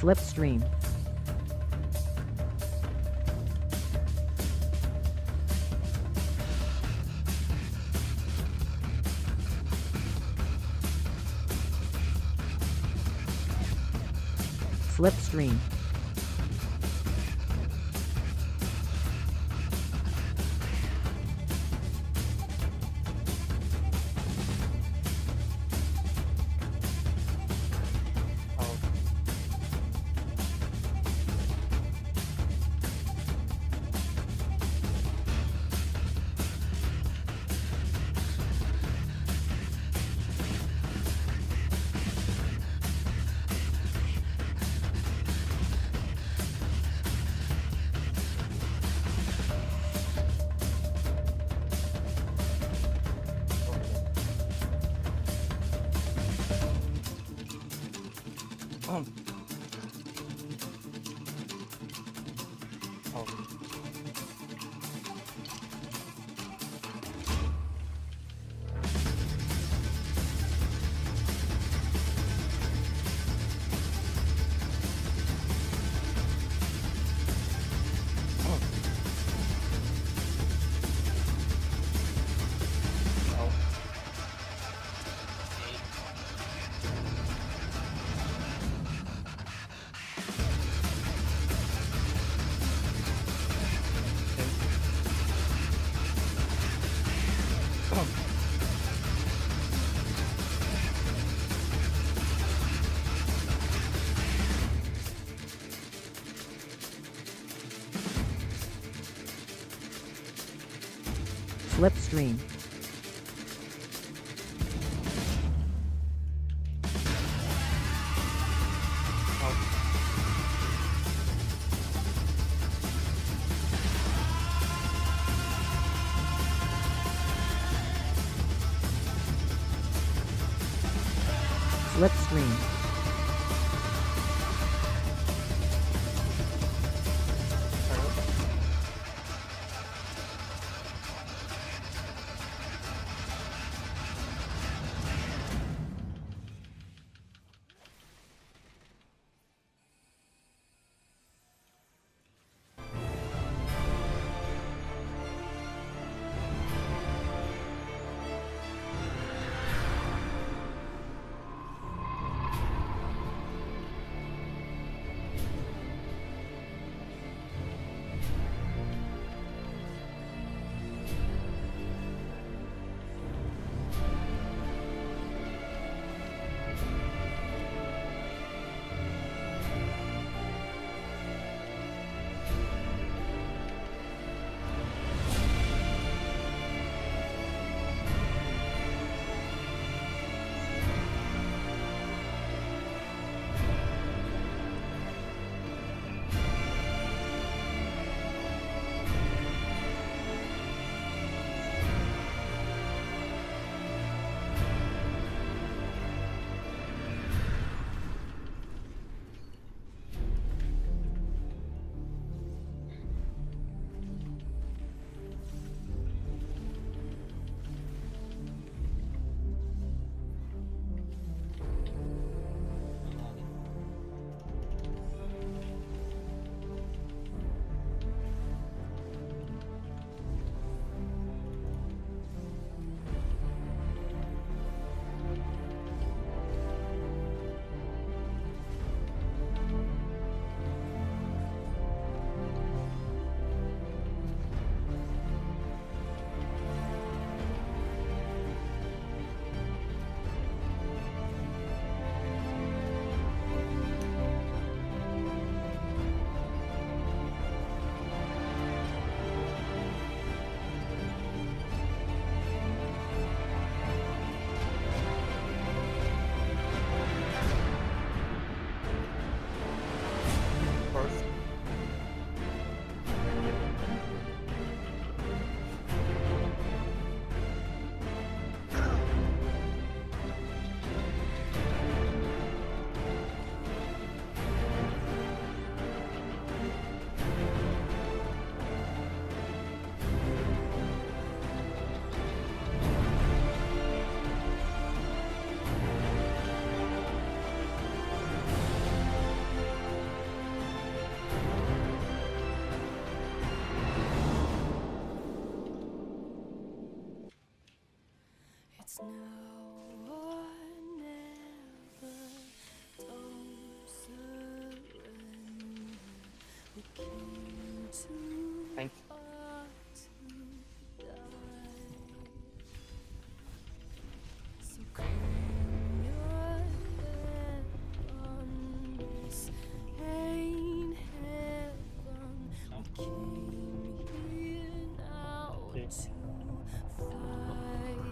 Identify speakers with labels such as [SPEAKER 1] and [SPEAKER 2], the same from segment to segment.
[SPEAKER 1] Slipstream. Slipstream. Slipstream. Slipstream. It's now or never, don't surrender. We came too far to die. So claim your heaven. This ain't heaven. We came here now to fight.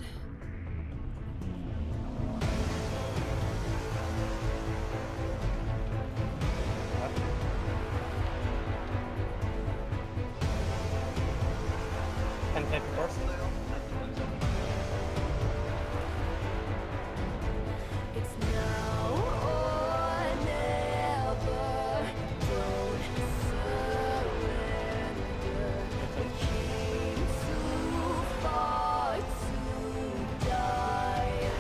[SPEAKER 1] It's now or never. Don't surrender. We came too far to die.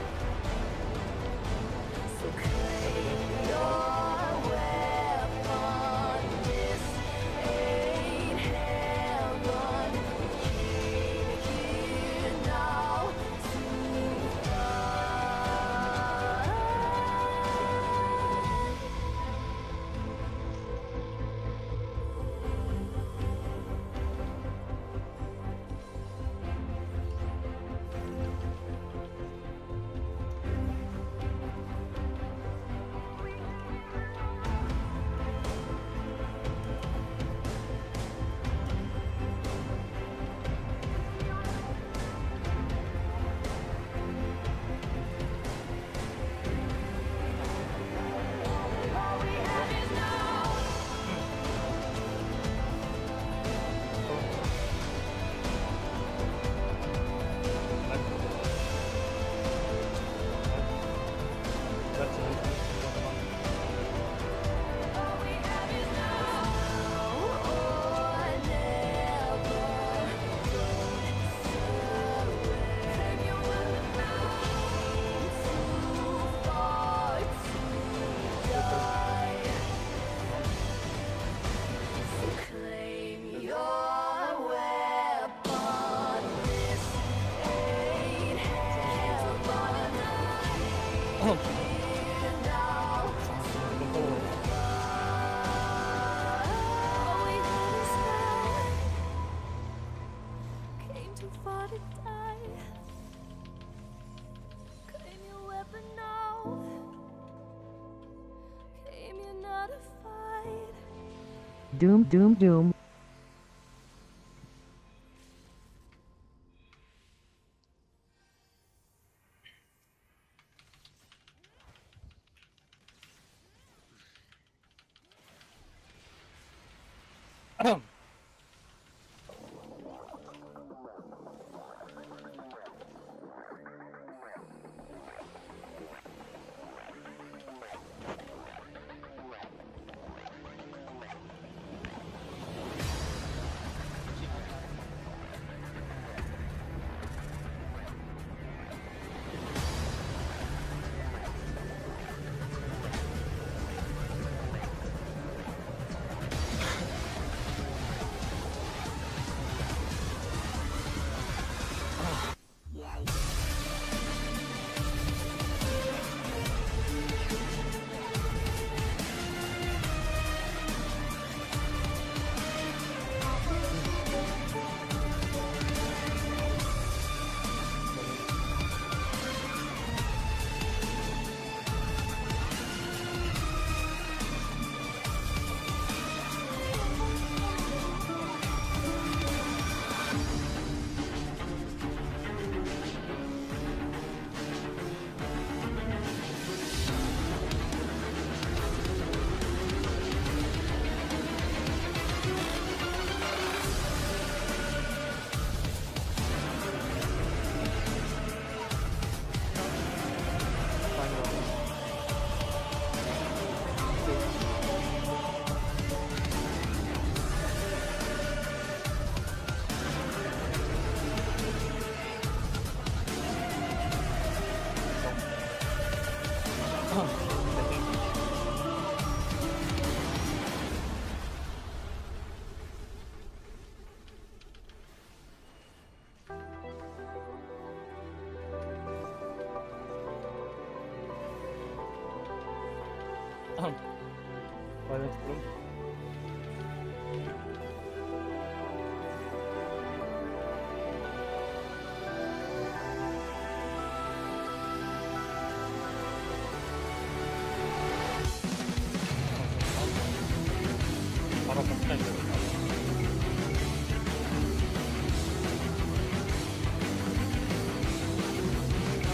[SPEAKER 1] So claim your weapon. This ain't heaven. We came here now to die. All we have is now. All we have is now or never. Don't surrender. Claim your weapon now. Too far to die. So claim your weapon. This ain't heaven. Here now. All we have is now. Came too far to die. Claim your weapon now. Came here not to fight.
[SPEAKER 2] Doom, doom, doom.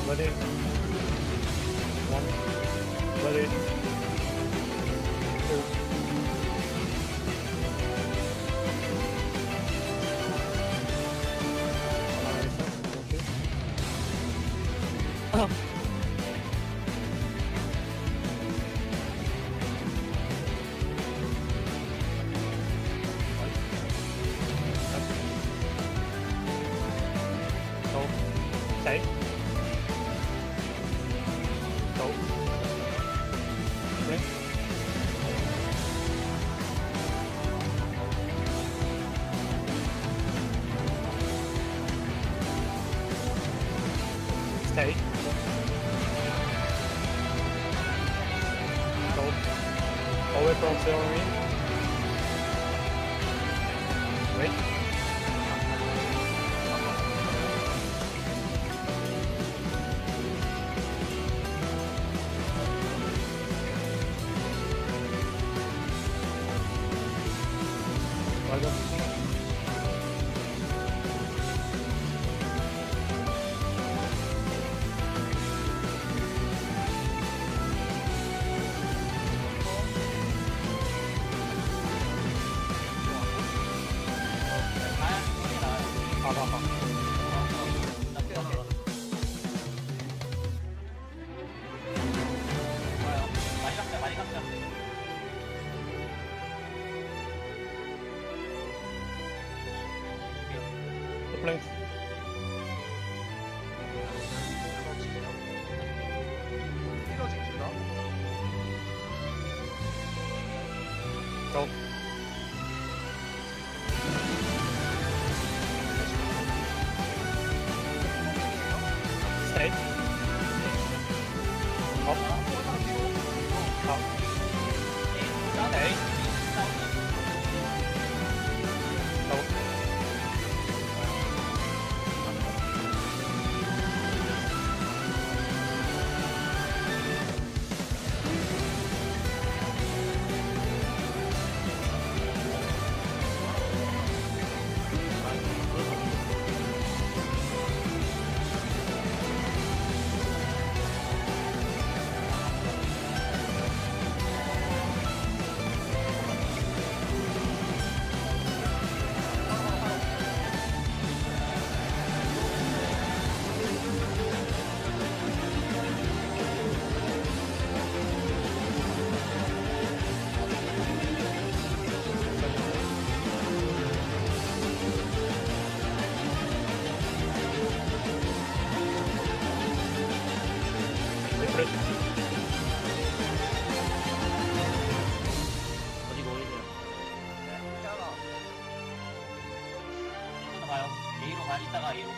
[SPEAKER 3] Ready? One. Ready? Two. Stay. Go. Okay. Stay. Go. Away from theory. Wait. Well done. 봐.
[SPEAKER 4] 많이 감자.
[SPEAKER 3] 플랭크. 고. 스테이. 업. 업. 스테이. 고.
[SPEAKER 4] 어디가 오일이야? 가요. A로 가. 이따가 A로.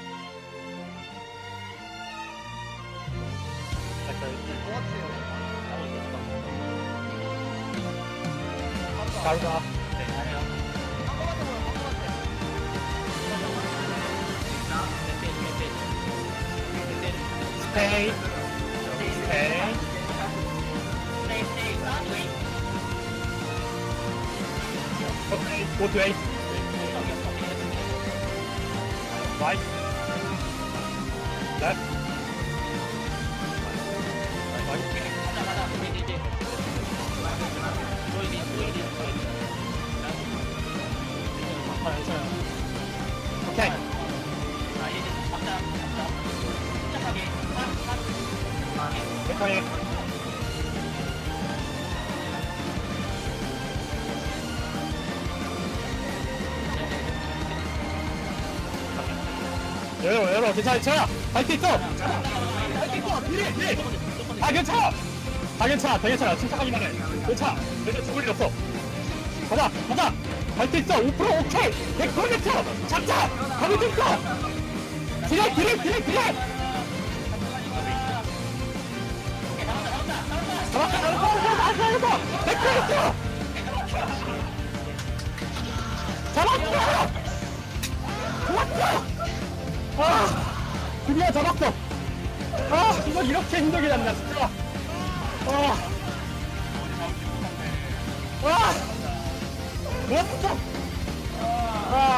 [SPEAKER 3] 가루다.
[SPEAKER 4] 네, 잘해요.
[SPEAKER 3] 스테이. 스테이. 오케이. Go to A. Right. Left. Right. 오케이. 백화에. 열어 괜찮아 할 수 있어 미리 괜찮아 괜찮아 침착하기만 해 괜찮아 내가 죽을 일 없어 가자 할 수 있어 5% 오케이 100% 잡자 가면 좀 있어 딜해 잡았어 드디어 잡았어 이거 이렇게 힘들게 잡나 진짜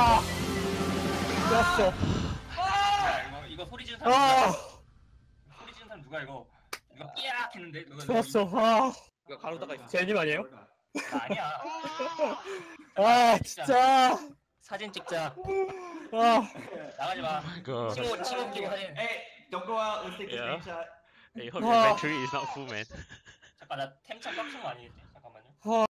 [SPEAKER 3] 좋았어
[SPEAKER 4] 이거 소리 지르는 사람 누가 이거 삐약 했는데 누가
[SPEAKER 3] 좋았어. 아,
[SPEAKER 4] 이거 가로다가 있어.
[SPEAKER 3] 제님 아니에요?
[SPEAKER 4] 나 아니야.
[SPEAKER 3] 아, 진짜.
[SPEAKER 4] 사진 찍자.
[SPEAKER 3] 아,
[SPEAKER 4] 나가지 마.
[SPEAKER 5] God.
[SPEAKER 4] 친구 찍고 사진.
[SPEAKER 6] Hey, don't go out. Let's take a
[SPEAKER 5] Yeah.
[SPEAKER 6] screenshot.
[SPEAKER 5] Hey, hope your battery is not full, man.
[SPEAKER 4] 잠깐 나 템차 빡친 거 아니겠지? 잠깐만요.